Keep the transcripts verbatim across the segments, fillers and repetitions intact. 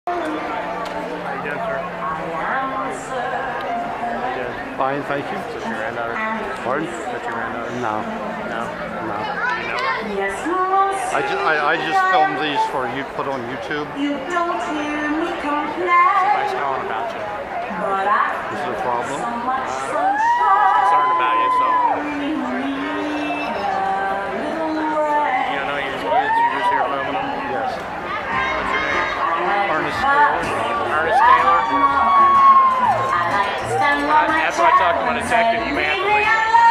How you doing, sir? Fine, thank you. Is that your granddaughter? Pardon? Is that your granddaughter? No. No? No. You know her? I just, I, I just filmed these for you put on YouTube. Somebody's calling about you. This is a problem. Concerned about you, so. You don't know any of these kids? You're just here filming them? Yes. What's your name? Ernest Taylor. Ernest Taylor? That's why I talked to my detective. You may have to leave.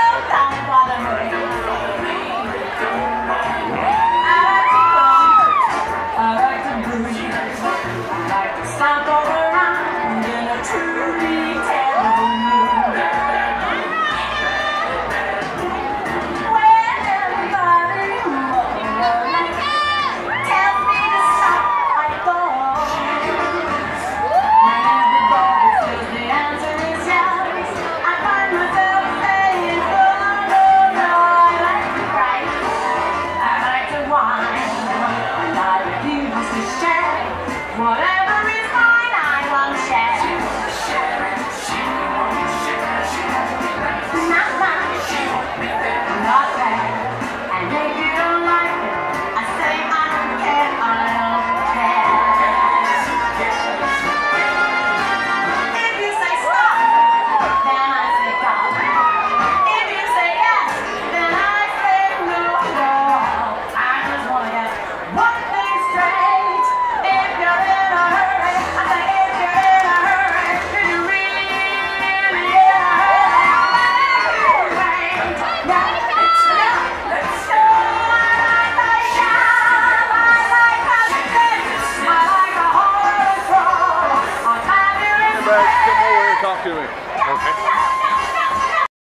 Whatever is mine, I won't share. Not mine, not bad. And if you don't like it, I say I don't care, I don't care. If you say stop, then I say go. If you say yes, then I say no, no. I just want to get one thing straight. If you're in a hurry, I say if you're in a hurry, if you really, really in a hurry, yeah, it's yeah, let's go. I like a job, I like a dance, I like a horse roll. I'll have you in Come over here and talk to me. Okay.